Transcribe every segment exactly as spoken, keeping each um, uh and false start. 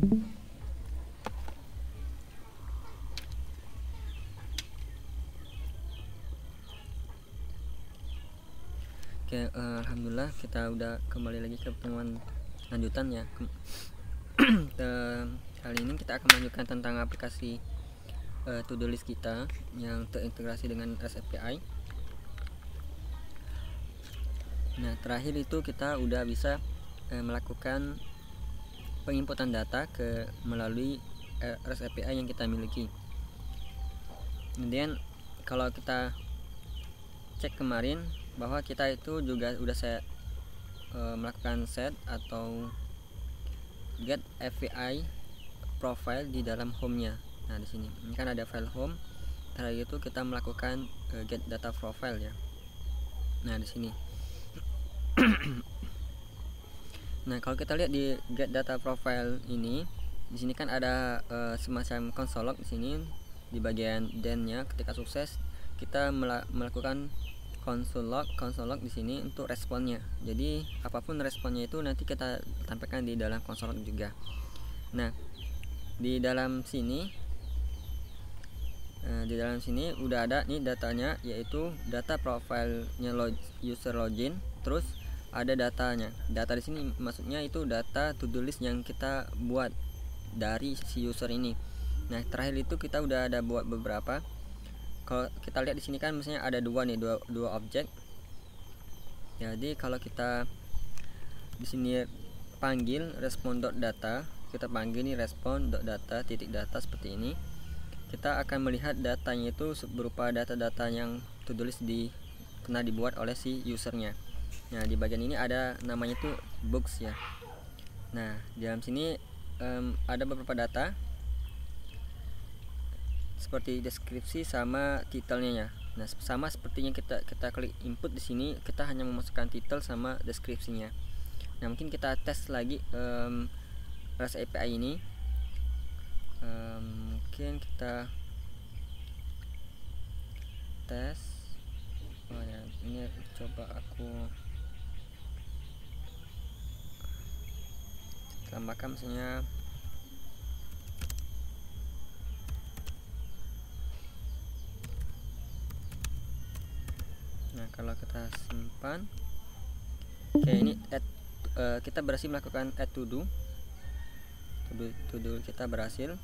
Oke, uh, alhamdulillah kita udah kembali lagi ke pertemuan lanjutan ya. Kali ini kita akan melanjutkan tentang aplikasi uh, to-do list kita yang terintegrasi dengan R E S A P I. Nah, terakhir itu kita udah bisa uh, melakukan penginputan data ke melalui R E S A P I yang kita miliki. Kemudian kalau kita cek kemarin bahwa kita itu juga udah saya e, melakukan set atau get A P I profile di dalam home-nya. Nah, di sini ini kan ada file home. Terakhir itu kita melakukan e, get data profile ya. Nah, di sini. Nah, kalau kita lihat di get data profile ini, di sini kan ada e, semacam console log di sini di bagian then-nya. Ketika sukses, kita melakukan console log, console log di sini untuk responnya. Jadi apapun responnya itu nanti kita tampilkan di dalam console log juga. Nah, di dalam sini, eh, di dalam sini udah ada nih datanya, yaitu data profilnya log, user login. Terus ada datanya. Data di sini maksudnya itu data to-do list yang kita buat dari si user ini. Nah, terakhir itu kita udah ada buat beberapa. Kalau kita lihat di sini kan misalnya ada dua nih, dua dua objek. Jadi kalau kita di sini panggil respon.data, kita panggil nih respon.data titik data seperti ini. Kita akan melihat datanya itu berupa data-data yang to-do list di pernah dibuat oleh si usernya. Nah, di bagian ini ada namanya itu books ya. Nah, di dalam sini um, ada beberapa data seperti deskripsi sama titelnya ya. Nah, sama sepertinya kita kita klik input di sini, kita hanya memasukkan titel sama deskripsinya. Nah, mungkin kita tes lagi um, R E S A P I ini. Um, mungkin kita tes. Oh ya, ini coba aku tambahkan misalnya Nah, kalau kita simpan, oke, ini add, uh, kita berhasil melakukan add to do, to do, to do kita berhasil.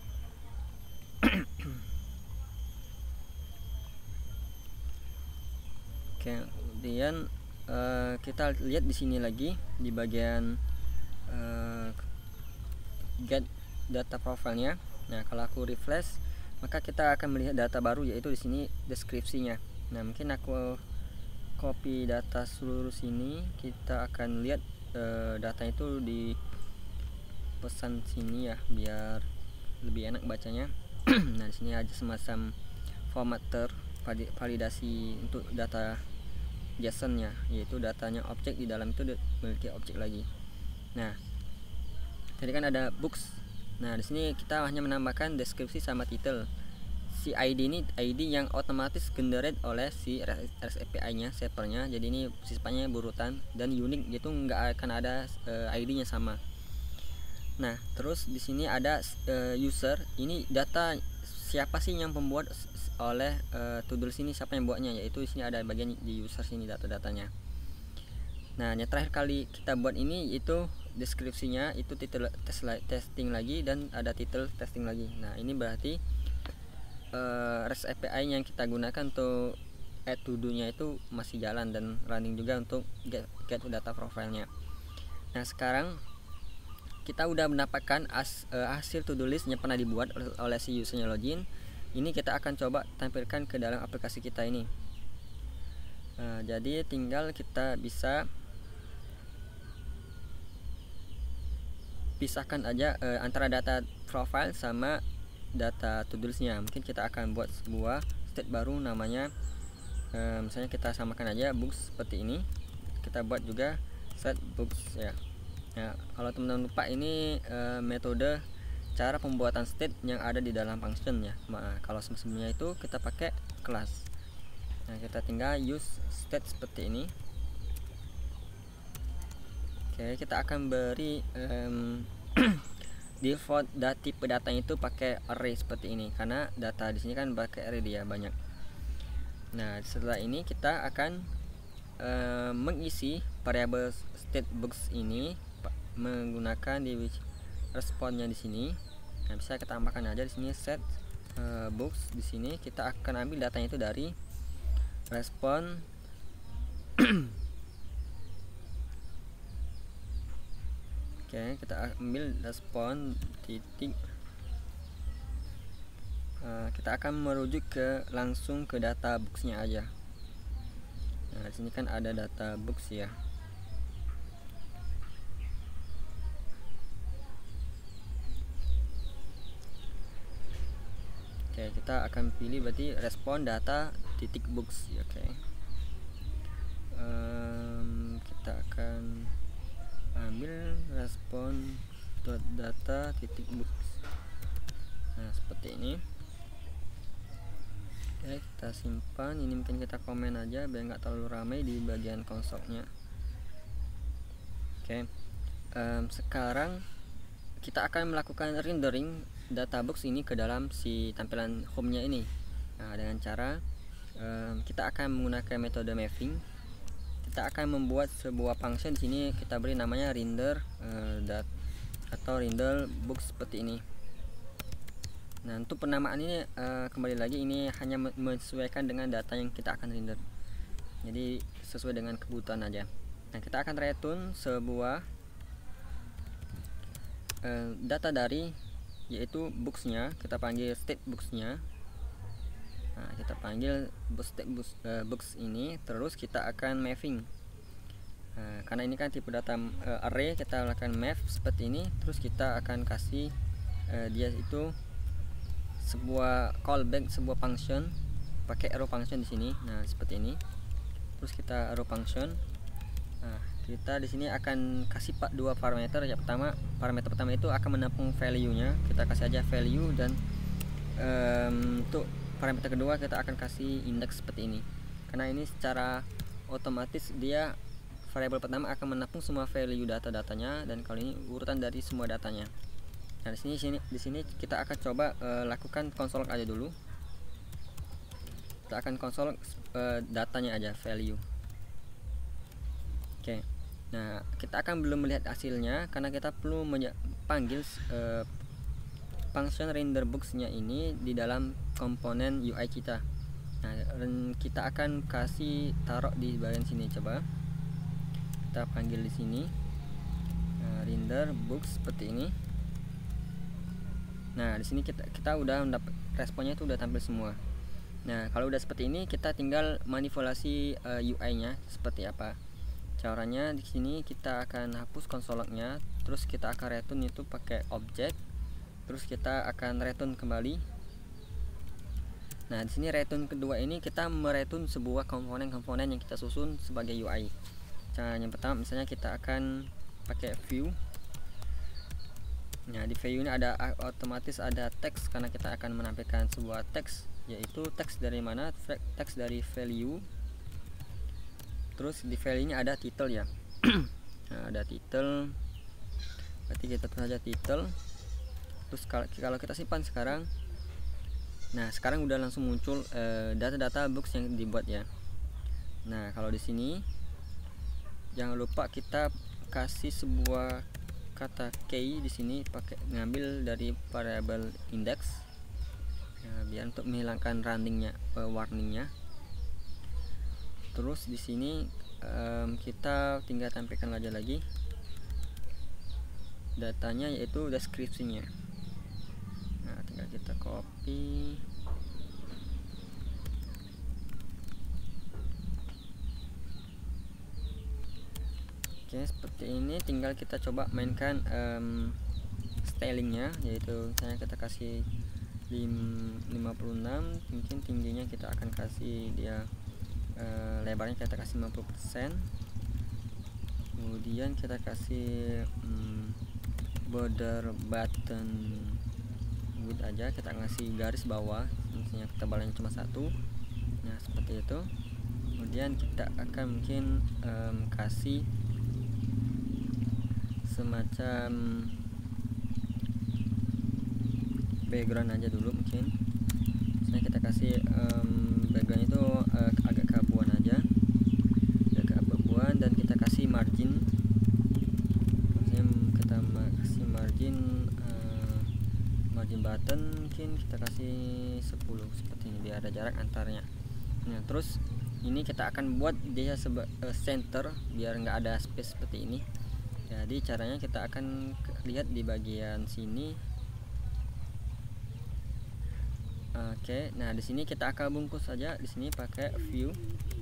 Oke, kemudian uh, kita lihat di sini lagi di bagian uh, get data profile-nya. Nah, kalau aku refresh, maka kita akan melihat data baru, yaitu di sini deskripsinya. Nah, mungkin aku copy data seluruh sini, kita akan lihat e, data itu di pesan sini ya, biar lebih enak bacanya. Nah, di sini ada semacam formatter validasi untuk data JSON nya, yaitu datanya objek di dalam itu memiliki objek lagi. Nah, tadi kan ada books. Nah, di sini kita hanya menambahkan deskripsi sama titel. Si I D ini I D yang otomatis generate oleh si R E S A P I-nya, servernya. Jadi ini sifatnya berurutan dan unik, gitu, nggak akan ada uh, I D-nya sama. Nah, terus di sini ada uh, user. Ini data siapa sih yang pembuat oleh uh, to-do list ini, siapa yang buatnya, yaitu di sini ada bagian di user sini data-datanya. Nah, yang terakhir kali kita buat ini itu deskripsinya itu titel tes testing lagi dan ada titel testing lagi. Nah, ini berarti Uh, R E S A P I yang kita gunakan untuk add to do nya itu masih jalan dan running juga untuk get, get data profile-nya. Nah, sekarang kita udah mendapatkan as, uh, hasil to do list yang pernah dibuat oleh, oleh si usernya login. Ini kita akan coba tampilkan ke dalam aplikasi kita ini. Uh, jadi tinggal kita bisa pisahkan aja uh, antara data profile sama data to do list-nya. Mungkin kita akan buat sebuah state baru namanya e, misalnya kita samakan aja books seperti ini. Kita buat juga set books ya. Nah, kalau teman-teman lupa, ini e, metode cara pembuatan state yang ada di dalam function ya. Nah, kalau sebelumnya itu kita pakai kelas. Nah, kita tinggal use state seperti ini. Oke, kita akan beri um, default data tipe datanya itu pakai array seperti ini, karena data di sini kan pakai array dia banyak. Nah, setelah ini kita akan uh, mengisi variabel state box ini menggunakan di responnya di sini. Nah, bisa kita tambahkan aja di sini set uh, box. Di sini kita akan ambil datanya itu dari respon Oke, kita ambil respon titik. Uh, kita akan merujuk ke langsung ke data boxnya aja. Nah, di sini kan ada data box ya. Oke, kita akan pilih berarti respon data titik box. Oke, um, kita akan ambil respon data titik box. Nah, seperti ini. Oke, kita simpan. Ini mungkin kita komen aja biar nggak terlalu ramai di bagian konsolnya. Oke, um, sekarang kita akan melakukan rendering data box ini ke dalam si tampilan home-nya ini. Nah, dengan cara um, kita akan menggunakan metode mapping. Kita akan membuat sebuah function di sini, kita beri namanya render uh, dat atau render box seperti ini. Nah, untuk penamaan ini uh, kembali lagi ini hanya menyesuaikan dengan data yang kita akan render. Jadi sesuai dengan kebutuhan aja. Nah, kita akan return sebuah uh, data dari yaitu boxnya, kita panggil state boxnya. Nah, kita panggil box state box, uh, box ini, terus kita akan mapping. Nah, karena ini kan tipe data uh, array, kita lakukan map seperti ini, terus kita akan kasih uh, dia itu sebuah callback, sebuah function pakai arrow function di sini. Nah, seperti ini. Terus kita arrow function. Nah, kita di sini akan kasih pak dua parameter. Yang pertama, parameter pertama itu akan menampung value-nya. Kita kasih aja value, dan um, untuk parameter kedua kita akan kasih index seperti ini. Karena ini secara otomatis dia variabel pertama akan menampung semua value data-datanya, dan kalau ini urutan dari semua datanya. Nah, di sini sini di sini kita akan coba uh, lakukan konsol aja dulu. Kita akan konsol uh, datanya aja, value. Oke. Nah, kita akan belum melihat hasilnya karena kita perlu panggil uh, function render box-nya ini di dalam komponen U I kita. Nah, kita akan kasih taruh di bagian sini, coba. Kita panggil di sini uh, render box seperti ini. Nah, di sini kita kita udah mendapat responnya itu udah tampil semua. Nah, kalau udah seperti ini kita tinggal manipulasi uh, U I-nya seperti apa. Caranya di sini kita akan hapus konsolnya, terus kita akan return itu pakai objek. Terus kita akan return kembali. Nah, di sini return kedua ini kita mereturn sebuah komponen-komponen yang kita susun sebagai U I. Cara yang pertama misalnya kita akan pakai view. Nah, di view ini ada otomatis ada teks karena kita akan menampilkan sebuah teks, yaitu teks dari mana? Teks dari value. Terus di value ini ada title ya. Nah, ada title. Berarti kita tulis aja title. Terus kalau kita simpan sekarang, nah sekarang udah langsung muncul data-data uh, box yang dibuat ya. Nah, kalau di sini jangan lupa kita kasih sebuah kata key di sini, pakai ngambil dari variabel index ya, biar untuk menghilangkan runningnya, uh, warningnya. Terus di sini um, kita tinggal tampilkan aja lagi datanya, yaitu deskripsinya. Nah, tinggal kita copy. Oke, seperti ini. Tinggal kita coba mainkan um, stylingnya, yaitu misalnya kita kasih lima puluh enam, mungkin tingginya kita akan kasih dia uh, lebarnya kita kasih lima puluh persen. Kemudian kita kasih um, border button width aja, kita ngasih garis bawah, misalnya ketebalannya cuma satu. Nah, seperti itu. Kemudian kita akan mungkin um, kasih semacam background aja dulu mungkin. Nah kita kasih um, background itu uh, agak keabuan aja, agak keabuan, dan kita kasih margin. Maksudnya kita kasih margin uh, margin button mungkin kita kasih sepuluh seperti ini biar ada jarak antarnya. Nah terus ini kita akan buat dia sebagai uh, center biar nggak ada space seperti ini. Jadi caranya kita akan lihat di bagian sini. Oke, nah di sini kita akan bungkus saja di sini pakai view.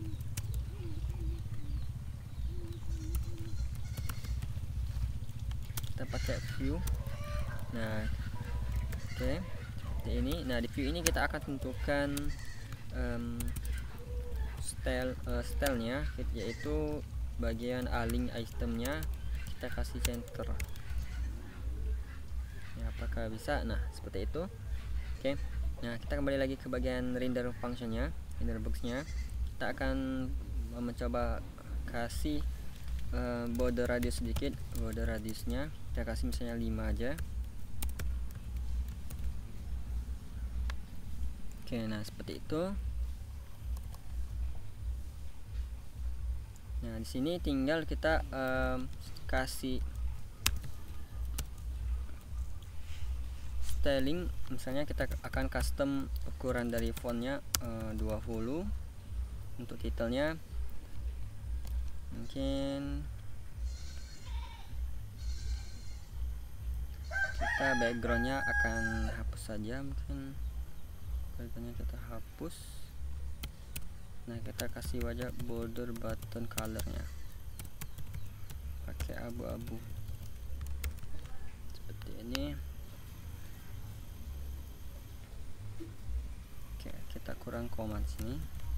Kita pakai view. Nah, oke, seperti ini. Nah di view ini kita akan tentukan um, style uh, stylenya, yaitu bagian align itemnya. Kita kasih center ya, apakah bisa? Nah seperti itu. Oke, nah kita kembali lagi ke bagian render functionnya, render boxnya. Kita akan mencoba kasih uh, border radius sedikit. Border radiusnya kita kasih misalnya lima aja. Oke, nah seperti itu. Nah di sini tinggal kita um, kasih styling. Misalnya kita akan custom ukuran dari fontnya uh, dua puluh. Untuk titelnya mungkin kita backgroundnya akan hapus saja, mungkin backgroundnya kita hapus. Nah kita kasih wajah border button colornya pakai abu-abu seperti ini. Oke, kita kurang command sini.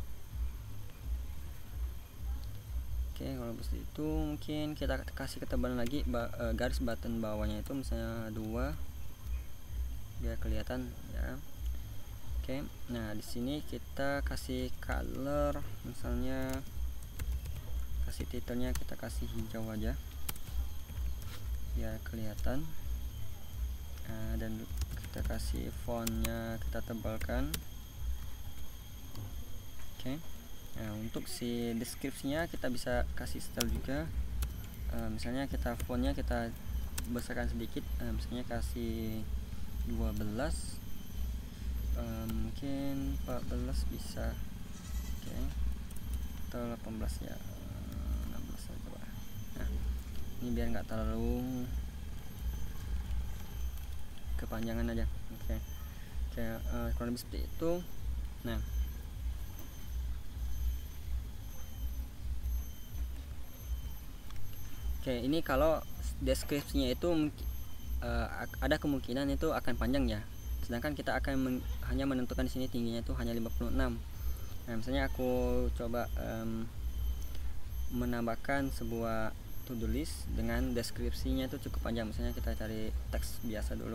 Oke, kalau seperti itu mungkin kita kasih ketebalan lagi ba uh, garis button bawahnya itu misalnya dua biar kelihatan ya. Oke, nah di sini kita kasih color, misalnya kasih titelnya kita kasih hijau aja biar kelihatan. Nah, dan kita kasih fontnya kita tebalkan. Oke, nah untuk si deskripsinya kita bisa kasih style juga. Uh, misalnya kita fontnya kita besarkan sedikit, uh, misalnya kasih dua belas. Uh, mungkin empat belas bisa. Oke, okay. Atau delapan belas ya, uh, enam belas aja coba. Nah ini biar nggak terlalu kepanjangan aja. Oke, okay. Oke, okay, uh, kurang lebih seperti itu. Nah oke, okay, ini kalau deskripsinya itu uh, ada kemungkinan itu akan panjang ya. Sedangkan kita akan men hanya menentukan di sini tingginya itu hanya lima puluh enam. Nah, misalnya aku coba um, menambahkan sebuah to-do list dengan deskripsinya itu cukup panjang. Misalnya kita cari teks biasa dulu.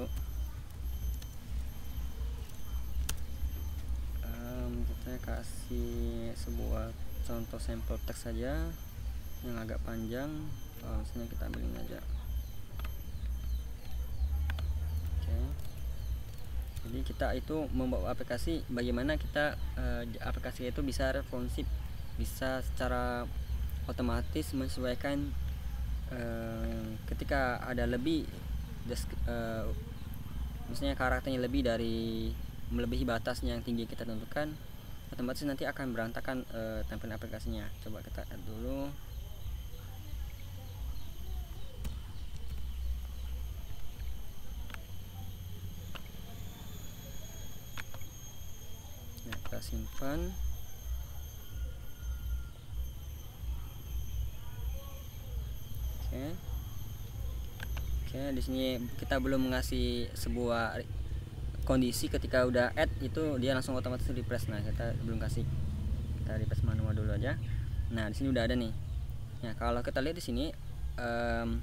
Um, kita kasih sebuah contoh sampel teks saja yang agak panjang. Oh, misalnya kita ambilin aja. Jadi kita itu membawa aplikasi, bagaimana kita uh, aplikasi itu bisa responsif, bisa secara otomatis menyesuaikan uh, ketika ada lebih uh, misalnya karakternya lebih dari melebihi batas yang tinggi kita tentukan, otomatis nanti akan berantakan uh, tampilan aplikasinya. Coba kita add dulu. Kita simpan. Oke. Oke, di sini kita belum mengasih sebuah kondisi ketika udah add itu dia langsung otomatis refresh. Nah, kita belum kasih. Kita refresh manual dulu aja. Nah, di sini udah ada nih. Nah, kalau kita lihat di sini um,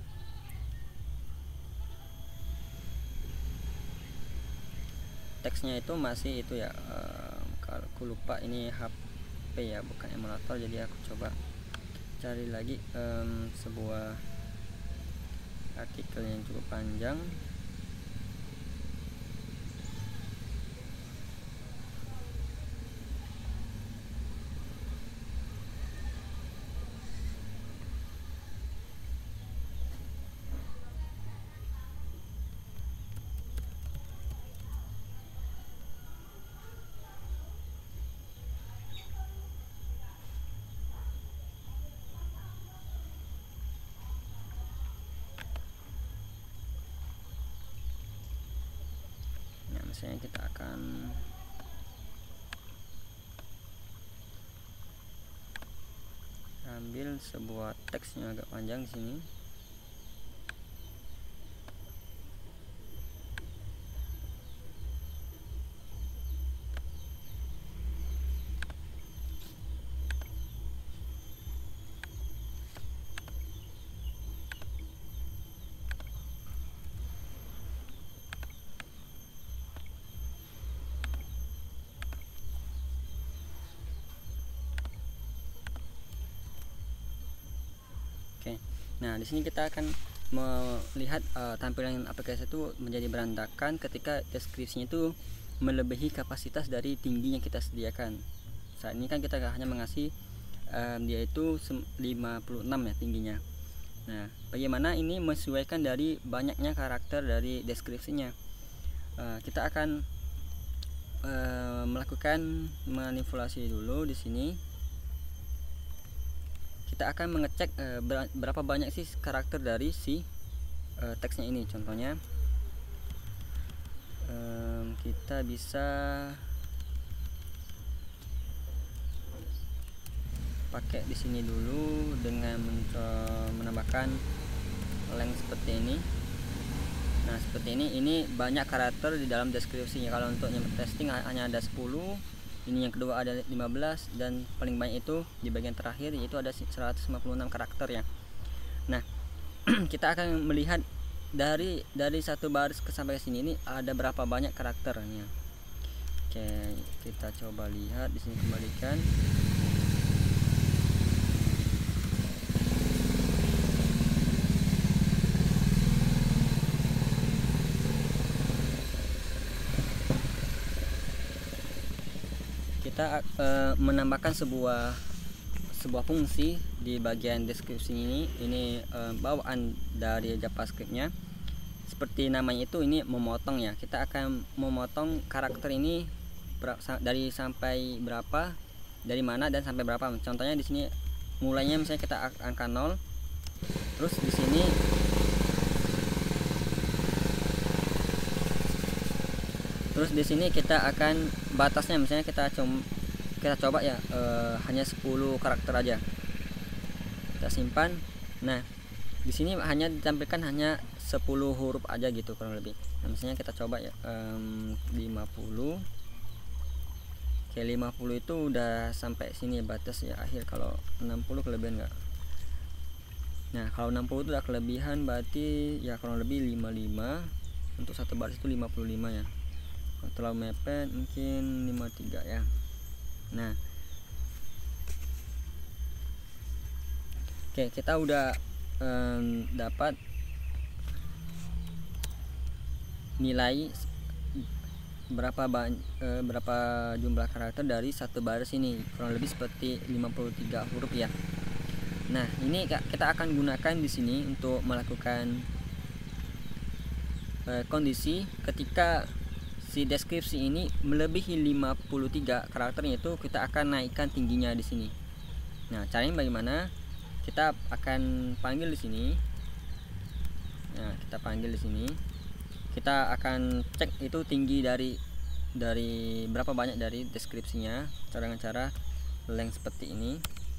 teksnya itu masih itu ya. Um, kalau aku lupa ini H P ya, bukan emulator, jadi aku coba cari lagi um, sebuah artikel yang cukup panjang. misalnya kita akan ambil sebuah teks yang agak panjang di sini. Oke, nah di sini kita akan melihat uh, tampilan aplikasi itu menjadi berantakan ketika deskripsinya itu melebihi kapasitas dari tinggi yang kita sediakan. Saat ini kan kita hanya mengasih um, dia itu lima puluh enam ya tingginya. Nah, bagaimana ini menyesuaikan dari banyaknya karakter dari deskripsinya? Uh, kita akan uh, melakukan manipulasi dulu di sini. Kita akan mengecek e, berapa banyak sih karakter dari si e, teksnya ini. Contohnya e, kita bisa pakai di sini dulu dengan menambahkan length seperti ini. Nah, seperti ini ini banyak karakter di dalam deskripsinya. Kalau untuk yang testing hanya ada sepuluh. Ini yang kedua ada lima belas, dan paling banyak itu di bagian terakhir yaitu ada seratus lima puluh enam karakter ya. Nah, kita akan melihat dari dari satu baris ke sampai sini ini ada berapa banyak karakternya. Oke, kita coba lihat di sini, kembalikan. Kita uh, menambahkan sebuah sebuah fungsi di bagian deskripsi ini. Ini uh, bawaan dari JavaScript-nya. Seperti namanya itu, ini memotong ya. Kita akan memotong karakter ini dari sampai berapa, dari mana dan sampai berapa. Contohnya di sini mulainya misalnya kita angka nol. Terus di sini Terus di sini kita akan batasnya, misalnya kita coba kita coba ya e, hanya sepuluh karakter aja. Kita simpan. Nah, di sini hanya ditampilkan hanya sepuluh huruf aja gitu kurang lebih. Nah, misalnya kita coba ya e, lima puluh. Oke, lima puluh itu udah sampai sini batas ya akhir. Kalau enam puluh kelebihan enggak? Nah, kalau enam puluh itu udah kelebihan, berarti ya kurang lebih lima puluh lima. Untuk satu baris itu lima puluh lima ya. Terlalu mepet mungkin lima puluh tiga ya. Nah, oke, kita udah um, dapat nilai berapa banyak e, berapa jumlah karakter dari satu baris ini, kurang lebih seperti lima puluh tiga huruf ya. Nah, ini kita akan gunakan di sini untuk melakukan e, kondisi ketika si deskripsi ini melebihi lima puluh tiga karakternya, itu kita akan naikkan tingginya di sini. Nah, caranya bagaimana? Kita akan panggil di sini. Nah, kita panggil di sini. Kita akan cek itu tinggi dari dari berapa banyak dari deskripsinya cara dengan cara length seperti ini.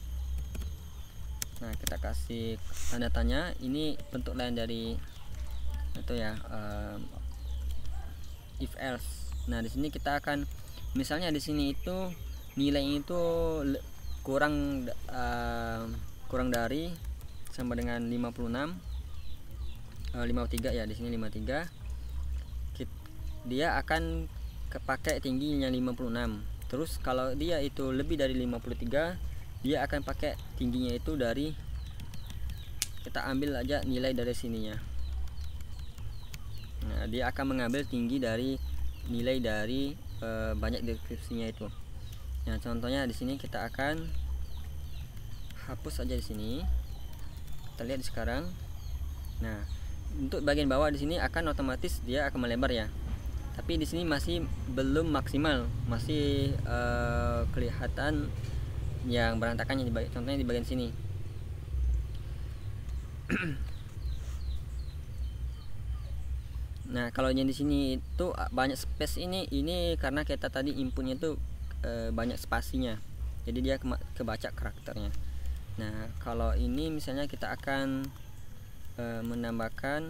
Nah, kita kasih tanda tanya. Ini bentuk lain dari itu ya, um, if else. Nah, di sini kita akan misalnya di sini itu nilainya itu kurang uh, kurang dari sama dengan lima puluh enam, uh, lima puluh tiga ya, di sini lima puluh tiga. Dia akan kepakai tingginya lima puluh enam. Terus kalau dia itu lebih dari lima puluh tiga, dia akan pakai tingginya itu dari, kita ambil aja nilai dari sininya. Nah, dia akan mengambil tinggi dari nilai dari e, banyak deskripsinya itu. Nah, contohnya di sini kita akan hapus aja di sini. Kita lihat sekarang. Nah, untuk bagian bawah di sini akan otomatis dia akan melebar ya. Tapi di sini masih belum maksimal, masih e, kelihatan yang berantakannya di bagian, contohnya di bagian sini. Nah, kalau yang di sini itu banyak space ini ini karena kita tadi inputnya itu e, banyak spasinya. Jadi dia ke kebaca karakternya. Nah, kalau ini misalnya kita akan e, menambahkan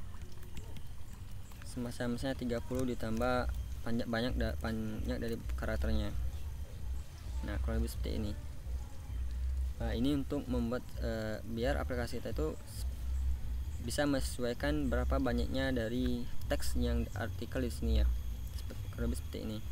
semacam misalnya tiga puluh ditambah banyak banyak da, banyak dari karakternya. Nah, kalau lebih seperti ini. Nah, ini untuk membuat e, biar aplikasi kita itu bisa menyesuaikan berapa banyaknya dari teks yang artikel di sini ya. Kurang lebih seperti ini.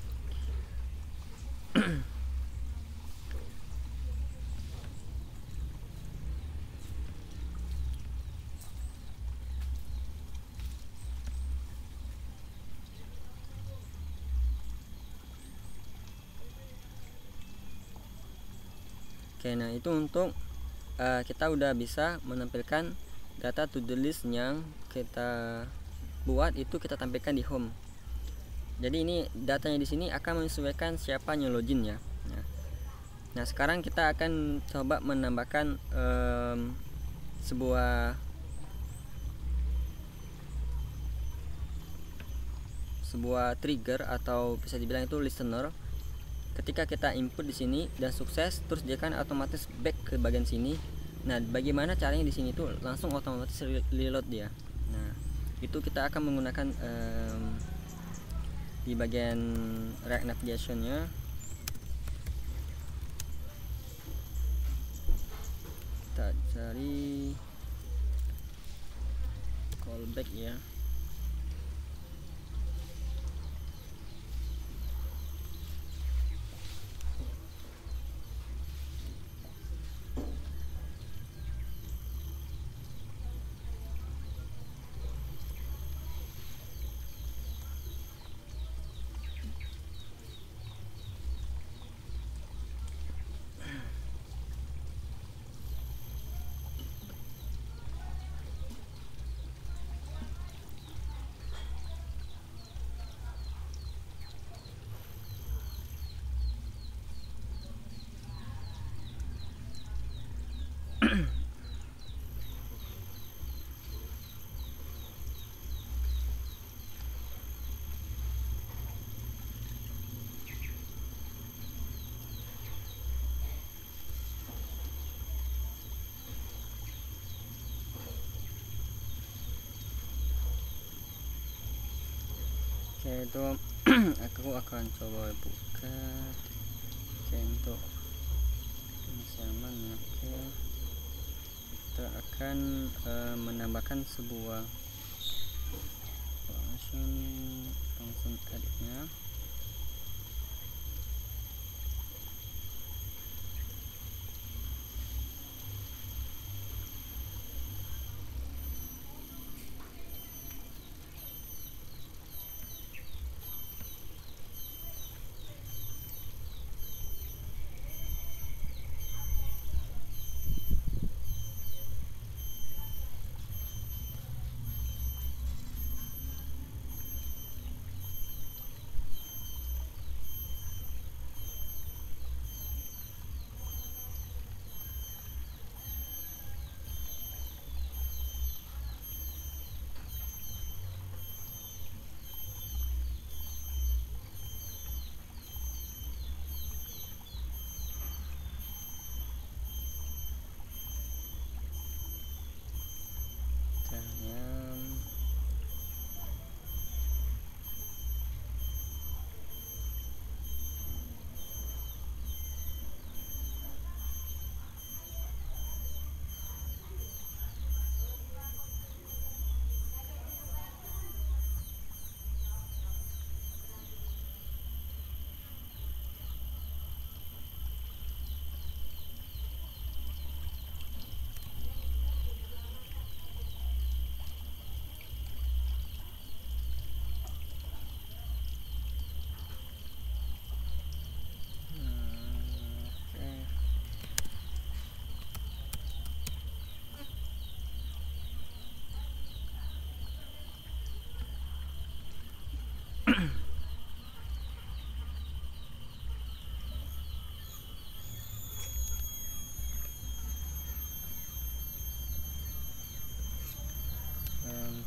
Oke, nah itu untuk uh, kita udah bisa menampilkan data to do list yang kita buat, itu kita tampilkan di home. Jadi ini datanya di sini akan menyesuaikan siapa yang login ya. Nah, nah sekarang kita akan coba menambahkan um, sebuah sebuah trigger atau bisa dibilang itu listener. Ketika kita input di sini dan sukses, terus dia kan otomatis back ke bagian sini. Nah, bagaimana caranya di sini tuh langsung otomatis reload dia. Nah, itu kita akan menggunakan um, di bagian React Navigation-nya. Kita cari callback ya. Oke, itu aku akan coba buka. Oke, untuk nyaman. Oke, kita akan uh, menambahkan sebuah function function add-nya.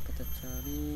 kita cari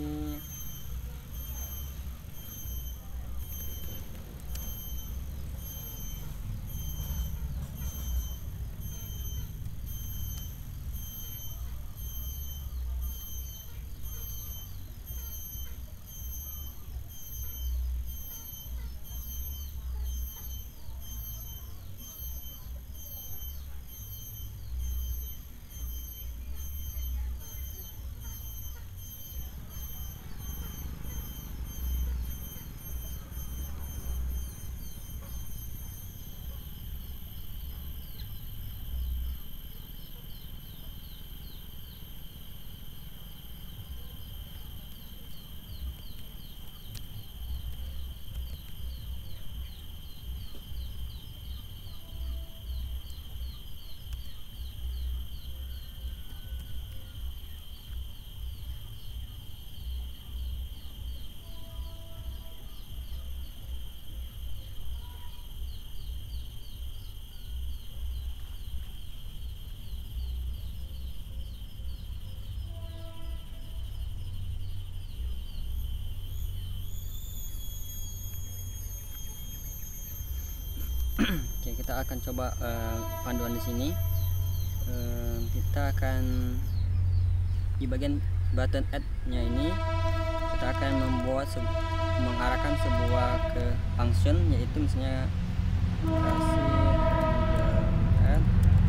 Oke, kita akan coba uh, panduan di sini. Uh, kita akan di bagian button add-nya ini kita akan membuat se mengarahkan sebuah ke function, yaitu misalnya kasih add.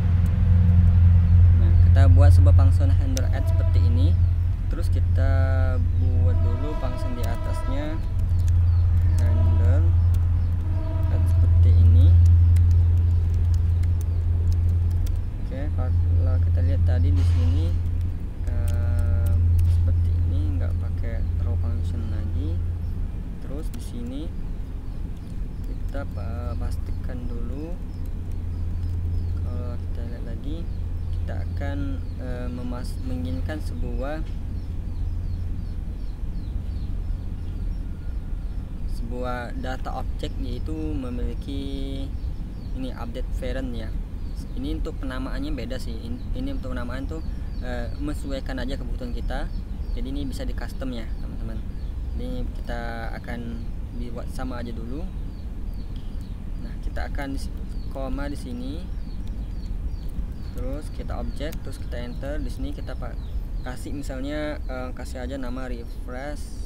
Nah, kita buat sebuah function handle add seperti ini. Terus kita buat dulu function di atasnya handle add seperti ini. Oke, kalau kita lihat tadi di sini um, seperti ini, nggak pakai raw function lagi. Terus di sini kita uh, pastikan dulu. Kalau kita lihat lagi, kita akan uh, memas menginginkan sebuah sebuah data objek, yaitu memiliki ini update parent ya. Ini untuk penamaannya beda sih. Ini untuk penamaan tuh e, menyesuaikan aja kebutuhan kita. Jadi ini bisa di custom ya teman-teman. Ini kita akan dibuat sama aja dulu. Nah, kita akan koma di sini. Terus kita objek, terus kita enter. Di sini kita pak kasih misalnya e, kasih aja nama refresh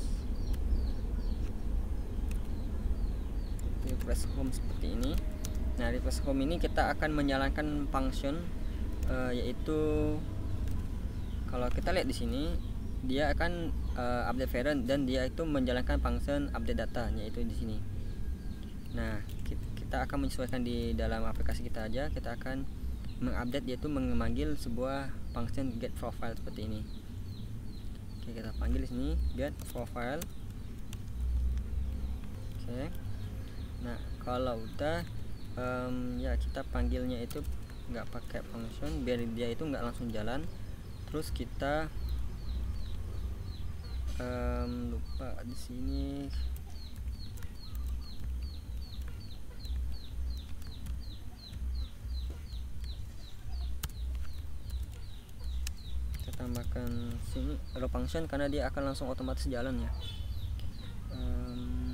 refresh home seperti ini. Nah, refresh home ini kita akan menjalankan function uh, yaitu kalau kita lihat di sini dia akan uh, update parent dan dia itu menjalankan function update data, yaitu di sini. Nah, kita akan menyesuaikan di dalam aplikasi kita aja. Kita akan mengupdate, yaitu memanggil sebuah function get profile seperti ini. Oke, kita panggil di sini get profile. Oke. Nah, kalau udah Um, ya kita panggilnya itu nggak pakai function biar dia itu nggak langsung jalan. Terus kita um, lupa di sini kita tambahkan sini raw function karena dia akan langsung otomatis jalan ya. um,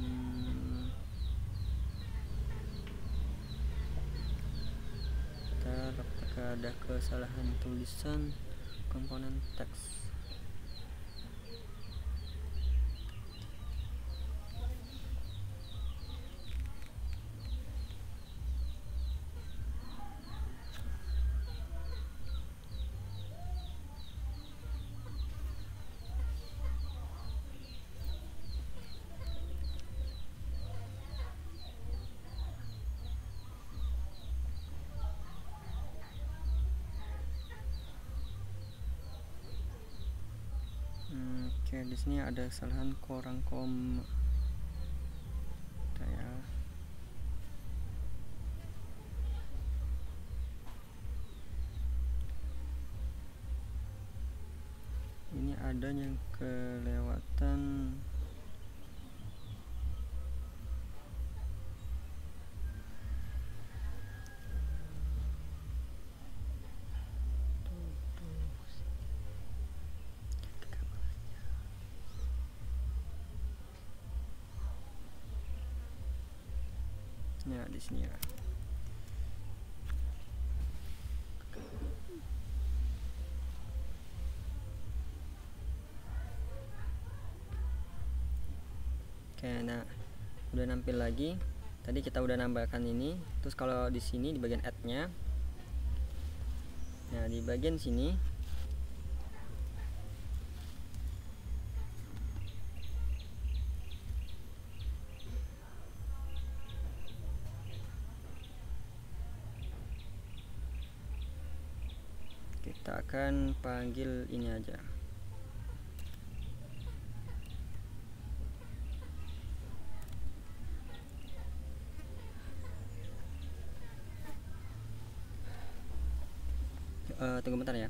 apakah ada kesalahan tulisan komponen teks. Oke, di sini ada kesalahan kurang koma. Ya. Ini ada yang kelewatan. di sini ya. Oke, nah udah nampil lagi. Tadi kita udah nambahkan ini. Terus kalau di sini di bagian add-nya, nah di bagian sini kita akan panggil ini aja. Uh, tunggu bentar ya.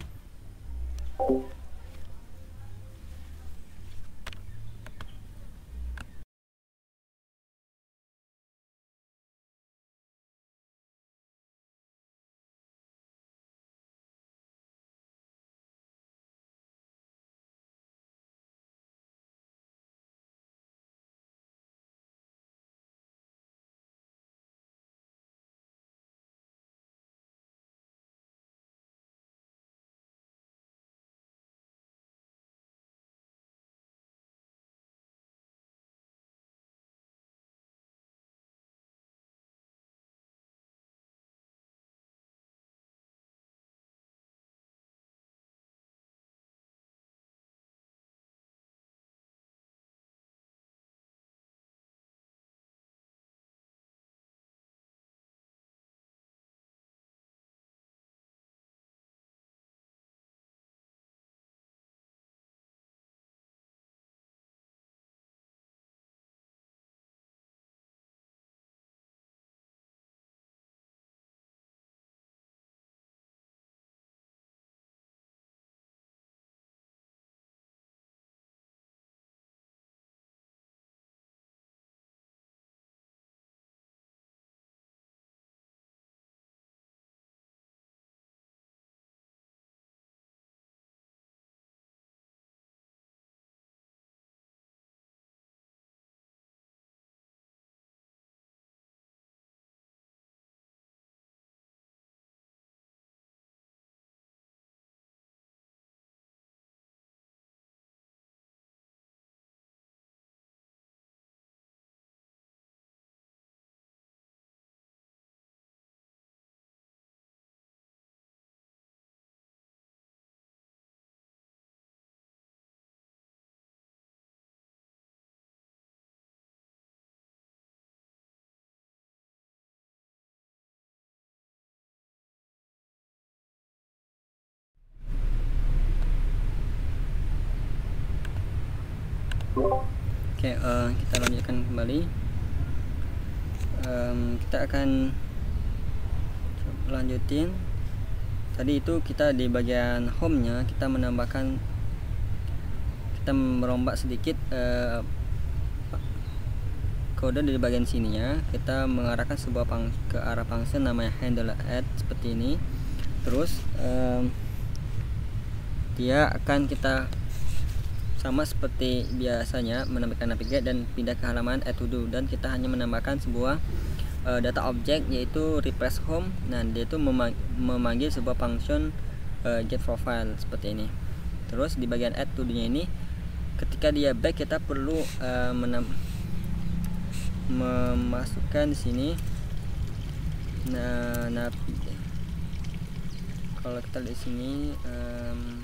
Oke, uh, kita lanjutkan kembali. Um, kita akan lanjutin. Tadi itu kita di bagian home-nya kita menambahkan, kita merombak sedikit uh, kode di bagian sininya. Kita mengarahkan sebuah pang ke arah function namanya handle add seperti ini. Terus um, dia akan kita sama seperti biasanya menambahkan navigate dan pindah ke halaman add to do, dan kita hanya menambahkan sebuah uh, data object yaitu refresh home. Nah, dia itu memang, memanggil sebuah function uh, get profile seperti ini. Terus di bagian add to do nya ini, ketika dia back kita perlu uh, menam memasukkan di sini. Nah, nah kalau kita di sini um,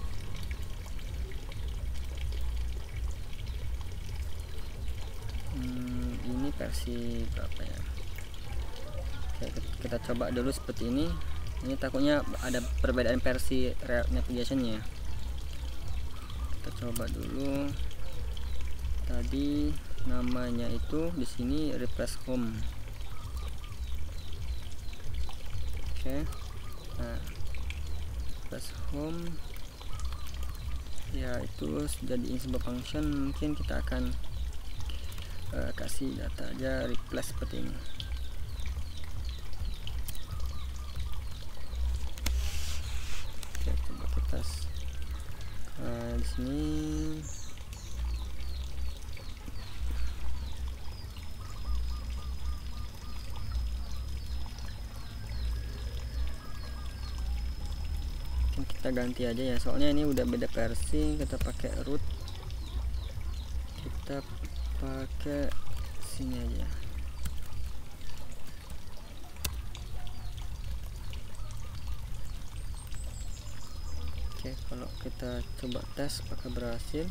Hmm, ini versi berapa ya? Oke, kita coba dulu seperti ini. Ini takutnya ada perbedaan versi navigation-nya. Kita coba dulu. Tadi namanya itu di sini refresh home. Oke. Nah, refresh home ya itu jadiin sebuah function. Mungkin kita akan Uh, kasih data aja replace seperti ini. Oke, coba kita uh, di sini kita ganti aja ya, soalnya ini udah beda versi. Kita pakai root, kita pakai sini aja. Oke, kalau kita coba tes apakah berhasil.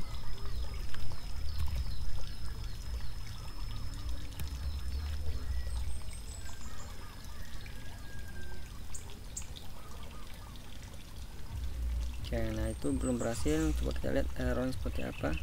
Oke, nah itu belum berhasil. Coba kita lihat errornya seperti apa.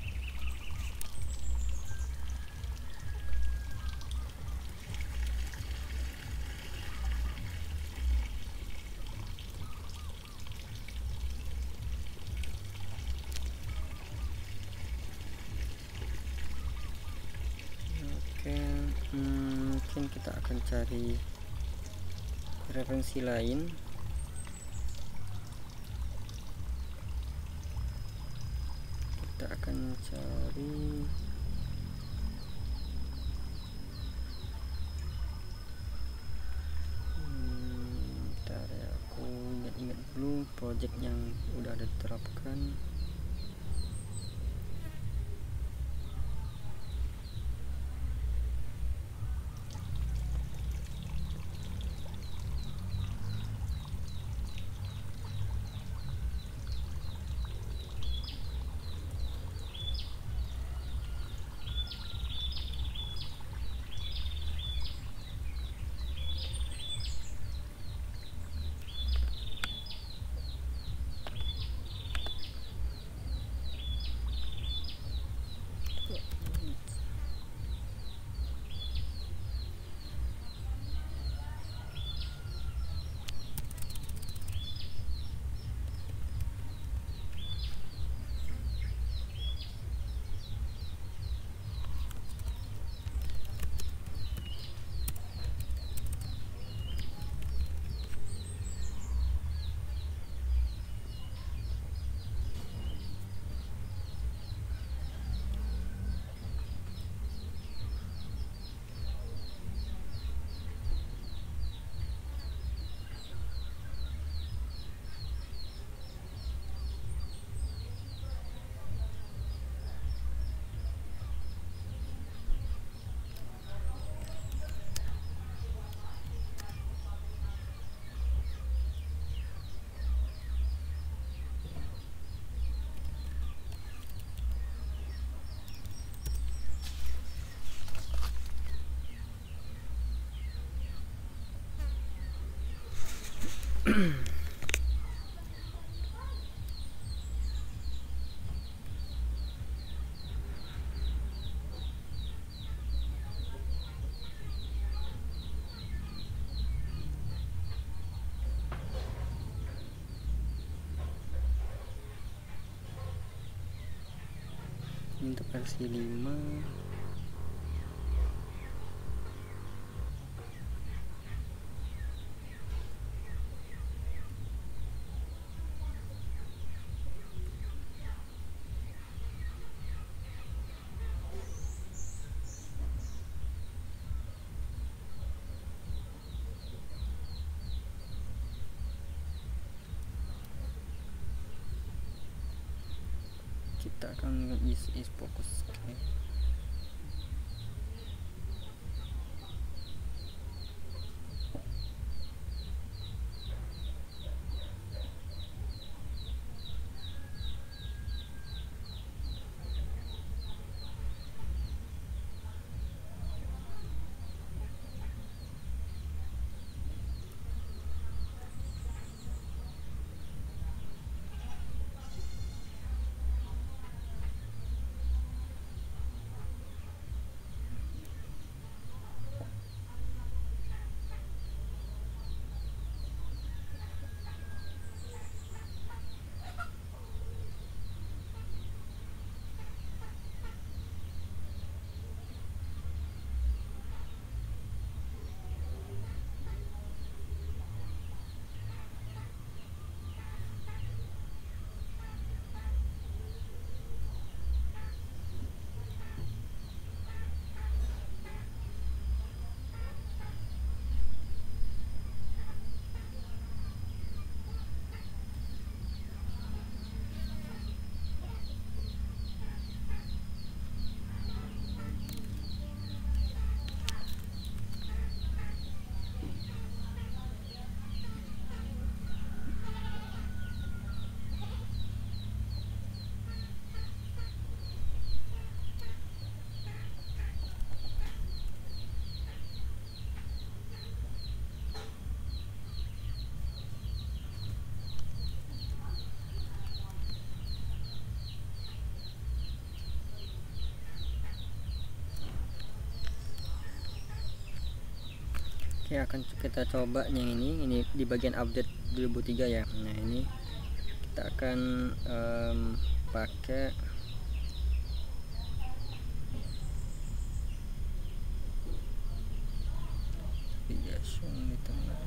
Oke, hmm, mungkin kita akan cari referensi lain. Kita akan cari hmm, bentar ya, aku ingat-ingat dulu project yang udah ada diterapkan. Untuk versi lima. Kita akan is is fokus. Okay. Oke, akan kita coba yang ini ini di bagian update dua ribu tiga ya. Nah, ini kita akan um, pakai navigation di tengah.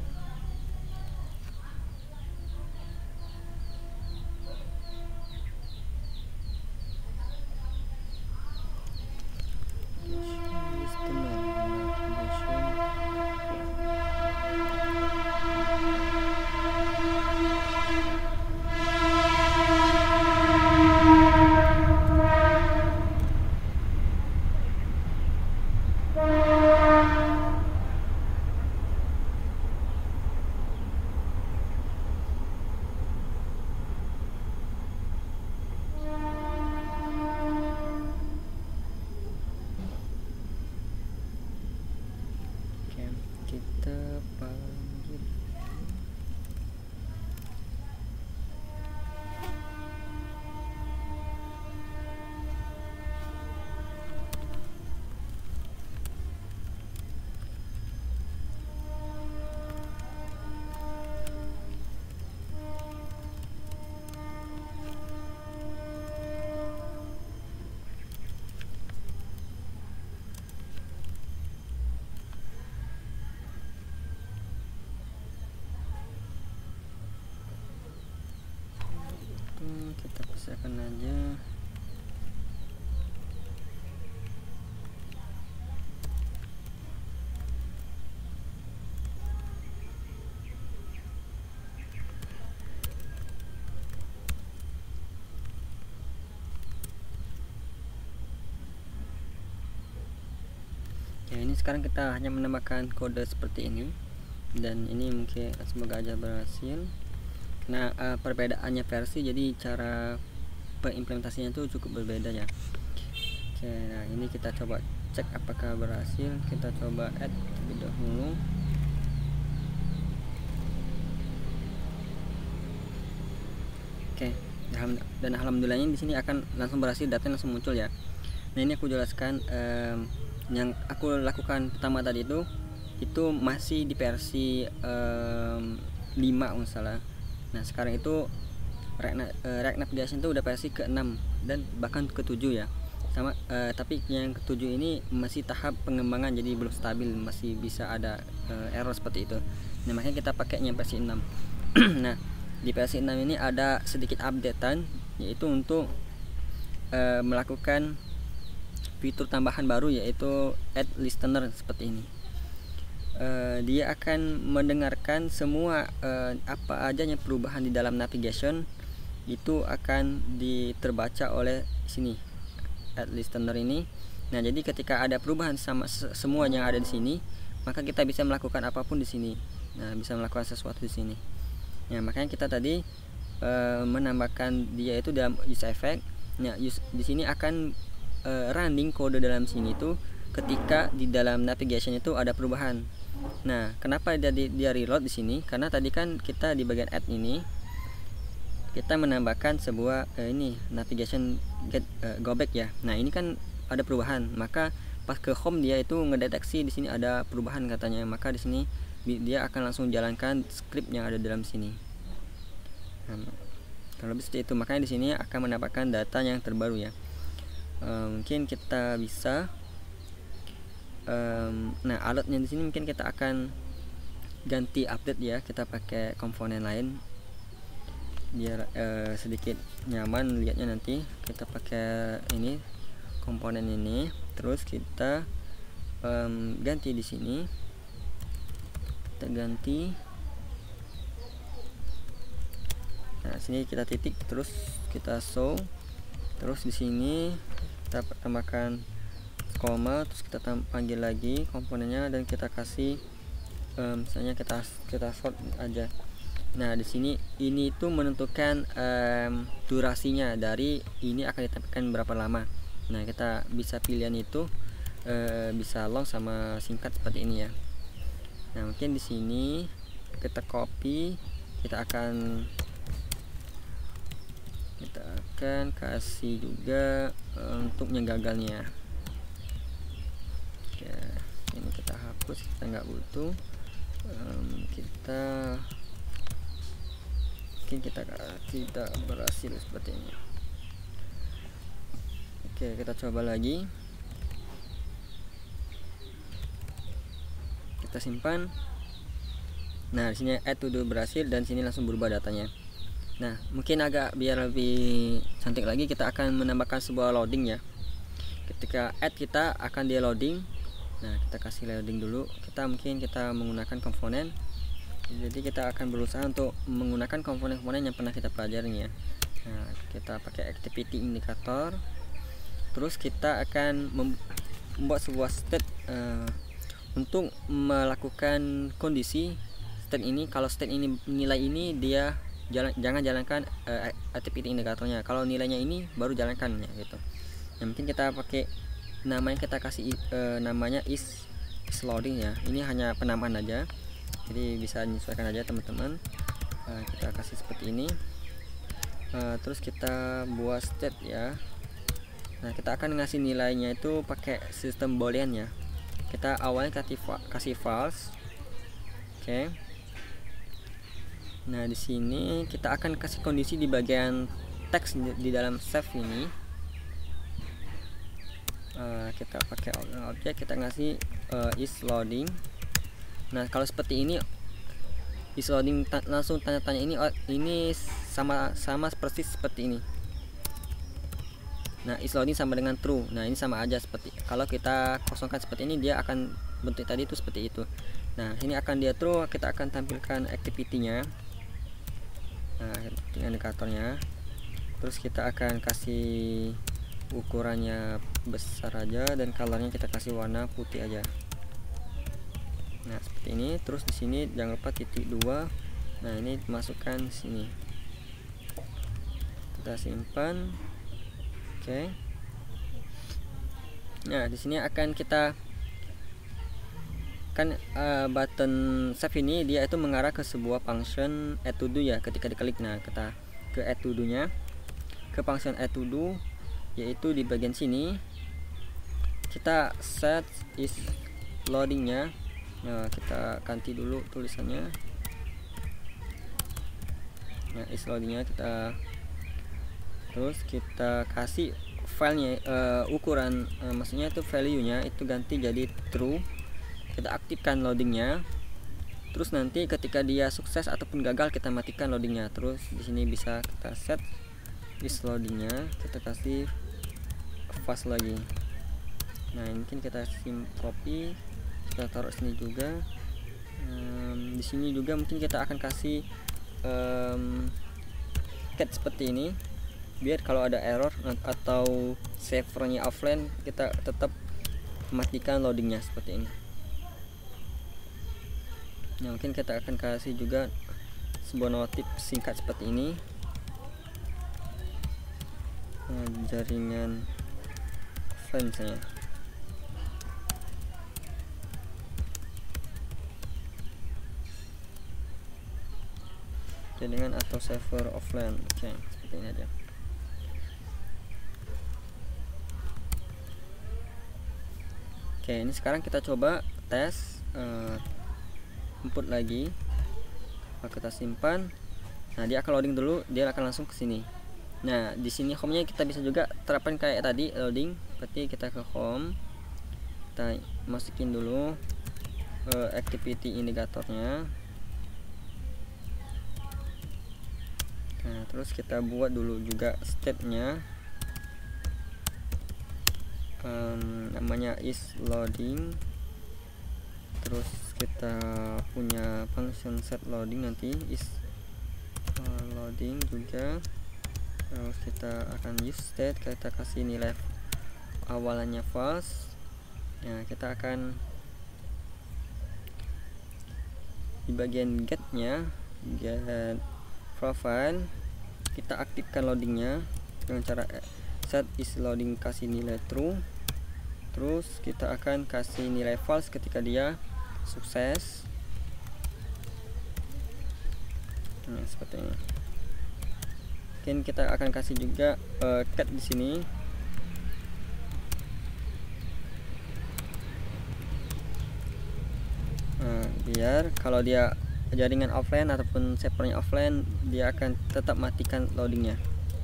Kita panggil kita pisahkan aja. Ya, ini sekarang kita hanya menambahkan kode seperti ini, dan ini mungkin semoga aja berhasil. Nah, uh, perbedaannya versi, jadi cara pengimplementasinya itu cukup berbeda ya. Oke, nah ini kita coba cek apakah berhasil. Kita coba add terlebih dahulu. Oke, dan alhamdulillahnya di sini akan langsung berhasil, data langsung muncul ya. Nah, ini aku jelaskan um, yang aku lakukan pertama tadi itu itu masih di versi um, lima misalnya. Nah, sekarang itu React Navigation itu udah versi ke enam dan bahkan ke tujuh ya. Sama uh, tapi yang ketujuh ini masih tahap pengembangan, jadi belum stabil, masih bisa ada uh, error seperti itu. Nah, makanya kita pakai yang versi enam. Nah, di versi enam ini ada sedikit updatean, yaitu untuk uh, melakukan fitur tambahan baru, yaitu add listener seperti ini. Uh, dia akan mendengarkan semua uh, apa adanya perubahan di dalam navigation, itu akan diterbaca oleh sini add listener ini. Nah, jadi ketika ada perubahan sama semua yang ada di sini, maka kita bisa melakukan apapun di sini. Nah, bisa melakukan sesuatu di sini. Nah, makanya kita tadi uh, menambahkan dia itu dalam use effect. Nah, use, di sini akan uh, running kode dalam sini itu ketika di dalam navigation itu ada perubahan. Nah, kenapa dia, dia reload di sini? Karena tadi kan kita di bagian add ini kita menambahkan sebuah uh, ini navigation get uh, go back ya. Nah, ini kan ada perubahan, maka pas ke home dia itu ngedeteksi di sini ada perubahan katanya, maka di sini dia akan langsung jalankan script yang ada dalam sini. Nah, kalau seperti itu, makanya di sini akan mendapatkan data yang terbaru ya. Uh, mungkin kita bisa Um, nah, alatnya di sini mungkin kita akan ganti update ya, kita pakai komponen lain biar uh, sedikit nyaman lihatnya. Nanti kita pakai ini komponen ini, terus kita um, ganti di sini, kita ganti. Nah, sini kita titik, terus kita show, terus di sini kita tambahkan koma, terus kita panggil lagi komponennya dan kita kasih um, misalnya kita kita sort aja. Nah, di sini ini itu menentukan um, durasinya dari ini akan ditampilkan berapa lama. Nah, kita bisa pilihan itu uh, bisa long sama singkat seperti ini ya. Nah, mungkin di sini kita copy, kita akan kita akan kasih juga uh, untuknya gagalnya. Ini kita hapus, kita nggak butuh. um, kita mungkin kita tidak berhasil seperti ini. Oke, kita coba lagi, kita simpan. Nah, di sini add to do berhasil dan sini langsung berubah datanya. Nah, mungkin agak biar lebih cantik lagi, kita akan menambahkan sebuah loading ya. Ketika add kita akan dia loading. Nah, kita kasih loading dulu. Kita mungkin kita menggunakan komponen. Jadi kita akan berusaha untuk menggunakan komponen-komponen yang pernah kita pelajari ya. Nah, kita pakai activity indicator. Terus kita akan membuat sebuah state uh, untuk melakukan kondisi state ini. Kalau state ini nilai ini, dia jalan, jangan jalankan uh, activity indikatornya. Kalau nilainya ini baru jalankan ya gitu. Nah, mungkin kita pakai namanya, kita kasih uh, namanya is, is loading ya. Ini hanya penamaan aja, jadi bisa menyesuaikan aja teman-teman. Uh, kita kasih seperti ini. Uh, terus kita buat state ya. Nah, kita akan ngasih nilainya itu pakai sistem boolean ya. Kita awalnya kasih, kasih false. Oke. Okay. Nah, di sini kita akan kasih kondisi di bagian teks di dalam save ini. Uh, kita pakai objek, kita ngasih uh, is loading. Nah, kalau seperti ini is loading langsung tanya tanya ini ini sama sama persis seperti ini. Nah, is loading sama dengan true. Nah, ini sama aja seperti kalau kita kosongkan seperti ini, dia akan bentuk tadi itu seperti itu. Nah, ini akan dia true, kita akan tampilkan activity-nya. Nah, indikatornya. Terus kita akan kasih ukurannya besar aja dan colornya kita kasih warna putih aja. Nah, seperti ini. Terus di sini jangan lupa titik dua. Nah, ini masukkan sini. Kita simpan. Oke. Okay. Nah, di sini akan kita kan uh, button save ini dia itu mengarah ke sebuah function add to do ya. Ketika diklik, nah kita ke add to do nya, ke function add to do, yaitu di bagian sini kita set is loading nya. Nah, kita ganti dulu tulisannya. Nah, is loading nya kita, terus kita kasih filenya, uh, ukuran uh, maksudnya itu value nya itu ganti jadi true. Kita aktifkan loadingnya. Terus nanti ketika dia sukses ataupun gagal, kita matikan loadingnya. Terus di sini bisa kita set is loadingnya, kita kasih fast lagi. Nah, mungkin kita sim copy, kita taruh sini juga. Um, di sini juga mungkin kita akan kasih um, cat seperti ini, biar kalau ada error atau servernya offline, kita tetap matikan loadingnya seperti ini. Nah, mungkin kita akan kasih juga sebuah notif singkat seperti ini. Nah, jaringan offline misalnya. Jaringan atau server offline. Oke, okay, seperti ini aja. Oke, ini sekarang kita coba tes uh, input lagi. Kita simpan. Nah, dia akan loading dulu, dia akan langsung ke sini. Nah, di sini home-nya kita bisa juga terapkan kayak tadi loading. Berarti kita ke home, kita masukin dulu uh, activity indikatornya. Nah, terus kita buat dulu juga step-nya. Um, namanya is loading. Terus kita punya function set loading nanti is uh, loading juga. Terus kita akan use state, kita kasih nilai awalannya false. Nah, kita akan di bagian get nya, get profile, kita aktifkan loadingnya dengan cara set is loading, kasih nilai true. Terus kita akan kasih nilai false ketika dia sukses. Nah, seperti ini. Mungkin kita akan kasih juga uh, cat di sini. Nah, biar kalau dia jaringan offline ataupun servernya offline, dia akan tetap matikan loadingnya.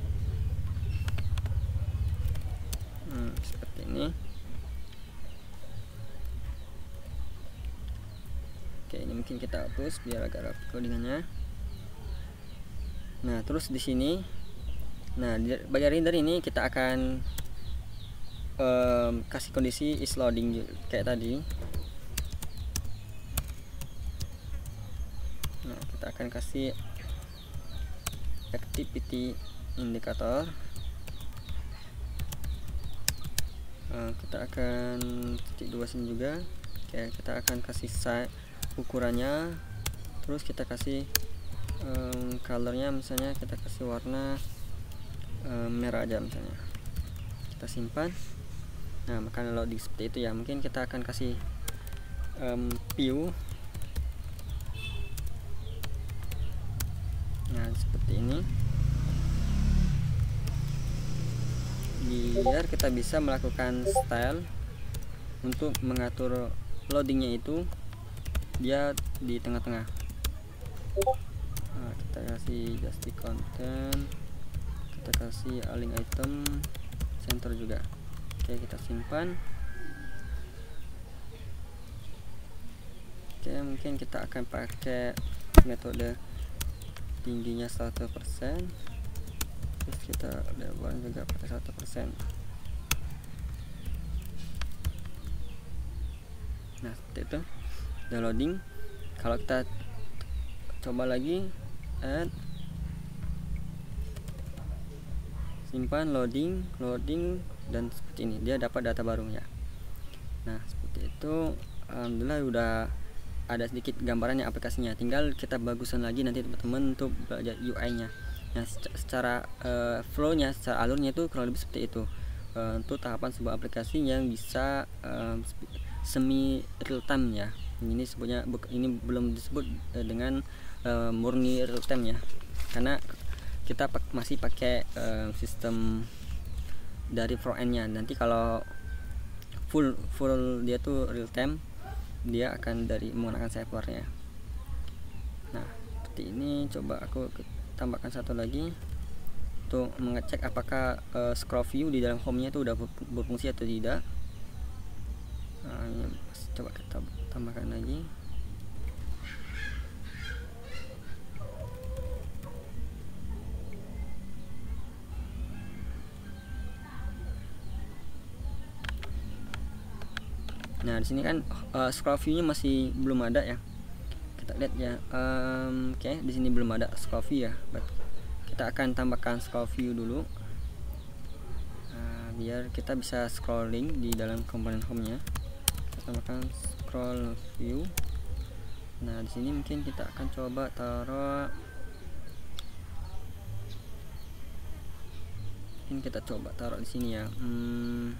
hmm, seperti ini. Oke, ini mungkin kita hapus biar agak rapi codingannya. Nah, terus di sini, nah di bagian render ini kita akan um, kasih kondisi is loading kayak tadi. Nah, kita akan kasih activity indicator. Nah, kita akan titik dua sini juga. Oke, kita akan kasih size ukurannya, terus kita kasih um, colornya, misalnya kita kasih warna um, merah aja misalnya. Kita simpan. Nah, maka loading seperti itu ya. Mungkin kita akan kasih um, view. Nah, seperti ini, biar kita bisa melakukan style untuk mengatur loadingnya itu dia di tengah-tengah. Nah, kita kasih justify content, kita kasih align item, center juga. Oke, kita simpan. Oke, mungkin kita akan pakai metode tingginya seratus persen, terus kita lebar juga pakai seratus persen. Nah, seperti itu udah loading. Kalau kita coba lagi, add, simpan, loading, loading, dan seperti ini dia dapat data baru ya. Nah, seperti itu. Alhamdulillah udah ada sedikit gambarannya aplikasinya. Tinggal kita bagusan lagi nanti teman-teman untuk belajar U I-nya. Nah, secara uh, flow-nya, secara alurnya itu kurang lebih seperti itu. Uh, untuk tahapan sebuah aplikasi yang bisa uh, semi real time ya. Ini sebutnya, ini belum disebut uh, dengan uh, murni real time ya, karena kita pak, masih pakai uh, sistem dari front end nya. Nanti kalau full full dia tuh real time, dia akan dari menggunakan servernya. Nah, seperti ini. Coba aku tambahkan satu lagi untuk mengecek apakah uh, scroll view di dalam home nya itu udah berfungsi atau tidak. Nah, ini coba kita tambahkan lagi. Nah, di sini kan uh, scroll view-nya masih belum ada ya. Kita lihat ya. Um, Oke, okay, di sini belum ada scroll view ya. But kita akan tambahkan scroll view dulu. Nah, biar kita bisa scrolling di dalam komponen home-nya. Kita tambahkan scroll view. Nah, di sini mungkin kita akan coba taruh, mungkin kita coba taruh di sini ya. Hmm,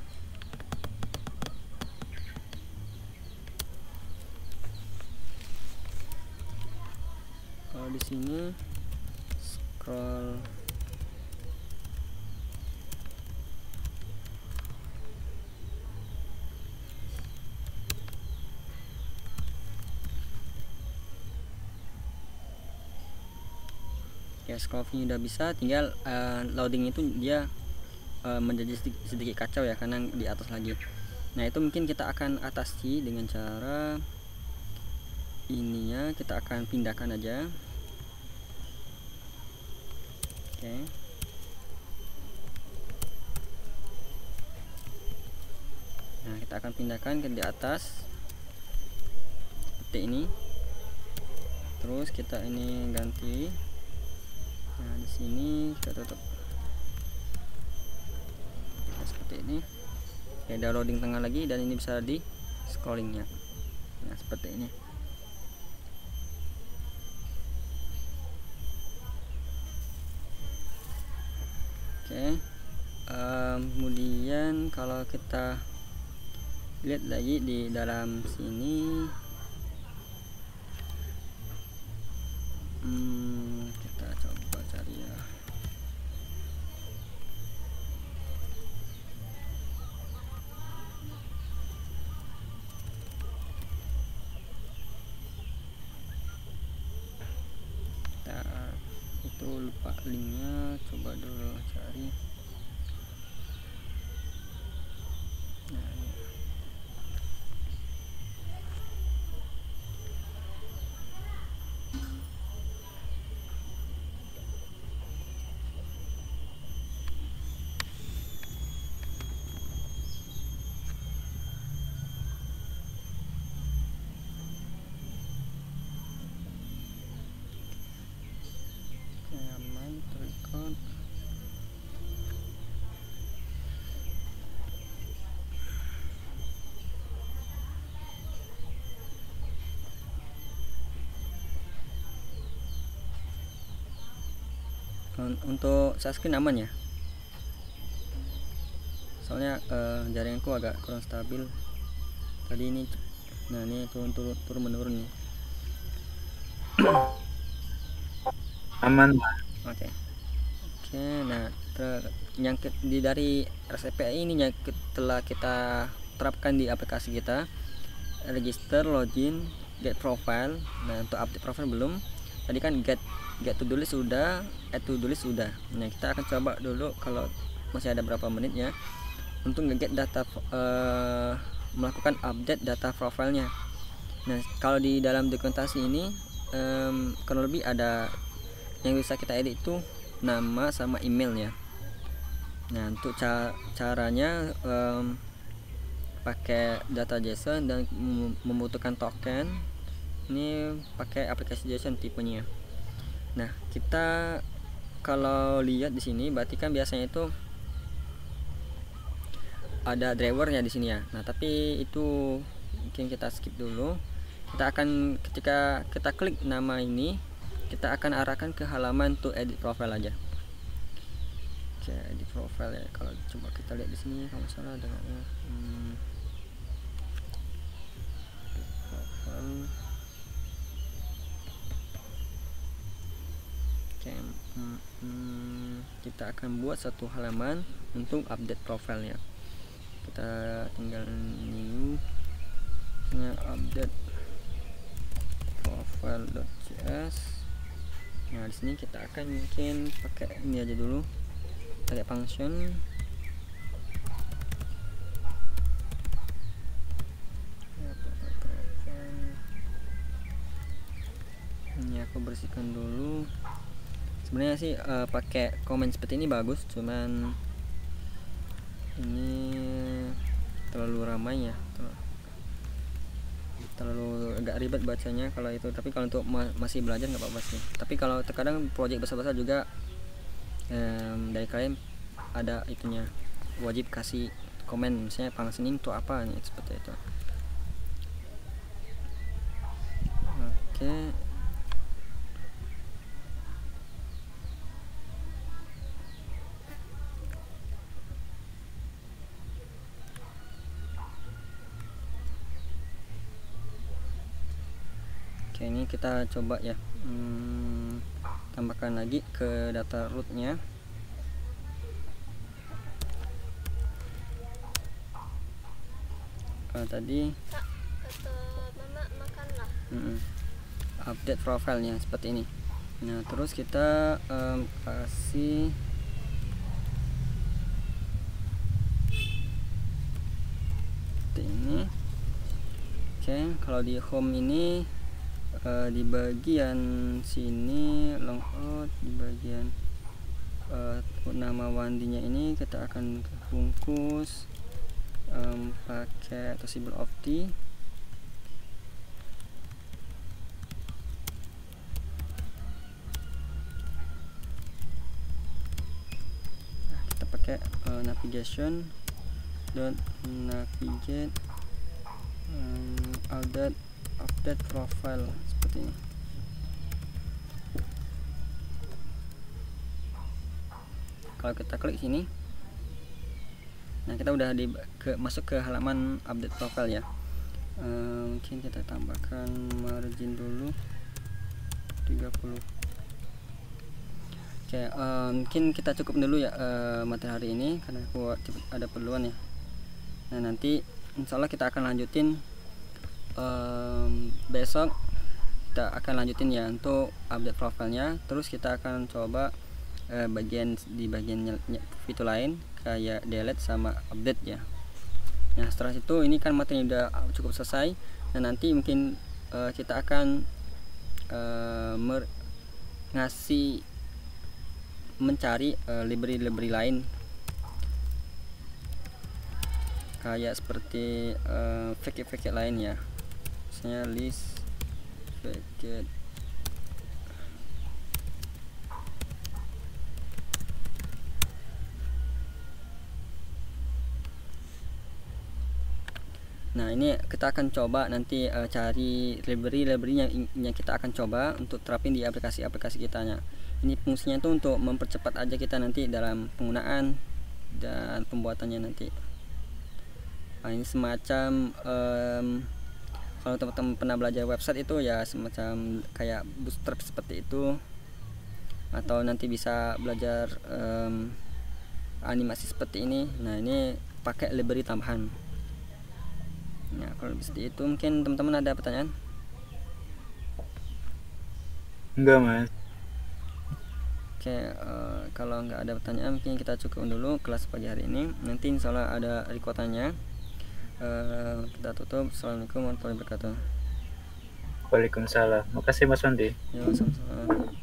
kalau di sini scroll ya, scroll view udah bisa, tinggal uh, loading itu dia uh, menjadi sedikit, sedikit kacau ya karena di atas lagi. Nah, itu mungkin kita akan atasi dengan cara ininya, kita akan pindahkan aja. Oke, okay. Nah, kita akan pindahkan ke di atas seperti ini. Terus kita ini ganti. Nah, di sini kita tutup. Nah, seperti ini. Oke, ada loading tengah lagi dan ini bisa di scrollingnya. Nah, seperti ini. Oke, um, kemudian kalau kita lihat lagi di dalam sini, hmm, kita coba cari ya. linknya, coba dulu cari. Nah, ini. Aman, terrecord. Untuk subscreen aman ya, soalnya uh, jaringanku agak kurang stabil tadi ini. Nah ini turun turun turun menurun nih. Aman. Oke okay. Oke okay, nah ter yang di dari R C P I ini yang telah kita terapkan di aplikasi kita, register, login, get profile. Nah untuk update profile belum, tadi kan get get to do list sudah, add to do list sudah. Nah kita akan coba dulu kalau masih ada berapa menit ya untuk nge-get data, uh, melakukan update data profilnya. Nah kalau di dalam dokumentasi ini um, kurang lebih ada yang bisa kita edit itu nama sama emailnya. Nah untuk ca caranya um, pakai data JSON dan membutuhkan token. Ini pakai aplikasi JSON tipenya. Nah kita kalau lihat di sini berarti kan biasanya itu ada drivernya di sini ya. Nah tapi itu mungkin kita skip dulu. Kita akan ketika kita klik nama ini, kita akan arahkan ke halaman to edit profile aja. Oke, edit profile ya. Kalau coba kita lihat di sini kalau salah ada hmm, profile. Oke, hmm, hmm, kita akan buat satu halaman untuk update profilnya. Kita tinggal new nya update profile.js. Nah di sini kita akan mungkin pakai ini aja dulu, pakai function. Ini aku bersihkan dulu. Sebenarnya sih uh, pakai komen seperti ini bagus, cuman ini terlalu ramai ya, terlalu agak ribet bacanya kalau itu. Tapi kalau untuk ma masih belajar nggak apa-apa sih. Tapi kalau terkadang project besar-besar juga um, dari kalian ada itunya, wajib kasih komen misalnya functioning itu apa nih, seperti itu. Oke okay. Oke, ini kita coba ya, hmm, tambahkan lagi ke data rootnya. Kalau tadi kata mama makanlah. Mm-mm. Update profilnya seperti ini. Nah terus kita um, kasih seperti ini. Oke, kalau di home ini Uh, di bagian sini logout, di bagian uh, nama wandinya ini kita akan bungkus um, pakai atau symbol of T. Nah, kita pakai uh, navigation dot navigate um, update update profile seperti ini. Kalau kita klik sini, nah kita udah di ke, masuk ke halaman update profile ya. E, mungkin kita tambahkan margin dulu tiga puluh. Oke, e, mungkin kita cukup dulu ya e, materi hari ini karena aku ada perluan ya. Nah nanti insya Allah kita akan lanjutin Um, besok kita akan lanjutin ya untuk update profilnya. Terus kita akan coba uh, bagian di bagian fitur lain kayak delete sama update ya. Nah setelah itu ini kan materi udah cukup selesai. Nah nanti mungkin uh, kita akan uh, ngasih mencari uh, library-library lain kayak seperti uh, paket-paket lain ya, misalnya list paket. Nah ini kita akan coba nanti uh, cari library-library yang, yang kita akan coba untuk terapin di aplikasi-aplikasi kita. Nah, ini fungsinya itu untuk mempercepat aja kita nanti dalam penggunaan dan pembuatannya nanti. Nah, ini semacam um, kalau teman-teman pernah belajar website itu ya semacam kayak bootstrap seperti itu, atau nanti bisa belajar um, animasi seperti ini. Nah ini pakai library tambahan. Nah kalau seperti itu mungkin teman-teman ada pertanyaan? Enggak mas. Oke, uh, kalau nggak ada pertanyaan mungkin kita cukupin dulu kelas pagi hari ini. Nanti insya Allah ada rekotannya. Uh, kita tutup. Assalamualaikum warahmatullahi wabarakatuh. Waalaikumsalam. Makasih Mas Wandi. Ya, sama-sama.